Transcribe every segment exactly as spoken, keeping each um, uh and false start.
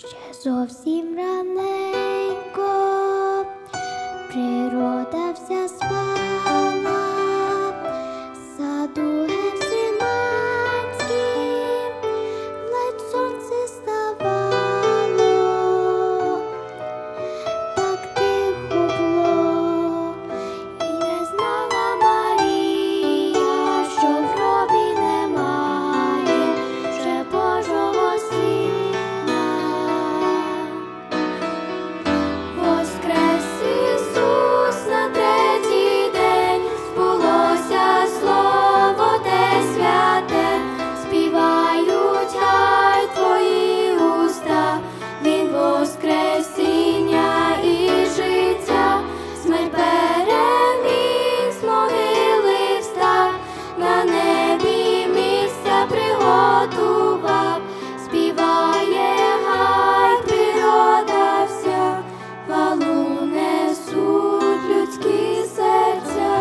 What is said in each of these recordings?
Ще зовсім раненько природа вся спала, в саду Гефсиманськім ледь сонце ставало, так тихо було, і не знала Марія, що в гробі немає вже Божого Сина. Воскрес Ісус на третій день, збулося слово те святе, співають гай твої уста, Він воскресіння і життя, смерть переміг, з могили встав, на небі місця приготував, співає гай природа вся, хвалу несуть людські серця.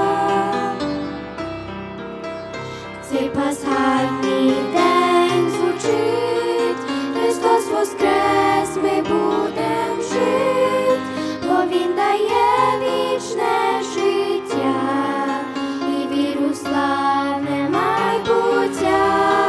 Цей пасхальний день звучить, Христос воскрес, ми будем жить, бо Він дає вічне життя і віру славне майбуття.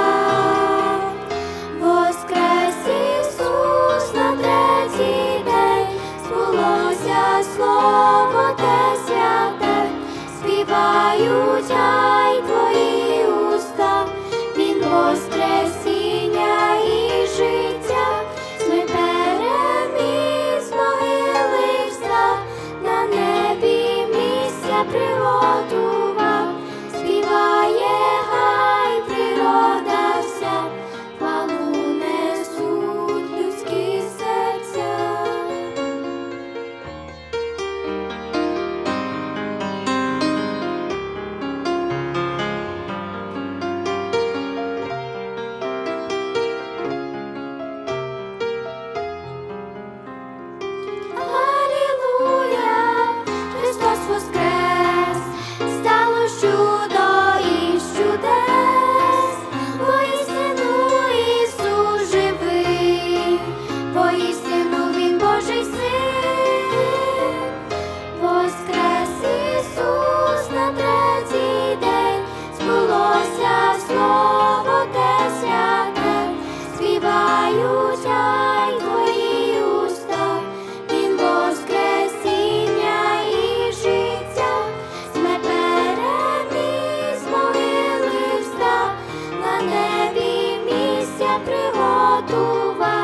Воскрес Ісус на третій день, збулося слово те святе, співають гай твої уста, Він воскресіння і життя, смерть переміг, з могили встав, на небі місця приготував, співає гай природа вся, хвалу несуть людські серця. Алілуя, Христос воскрес, стало чудо із чудес, воістину Ісус живий, воістину Він Божий Син. Воскрес Ісус на третій день, збулося слово те святе, співають гай твої уста, Він воскресіння і життя, смерть переміг, з могили встав, на небі місця приготував,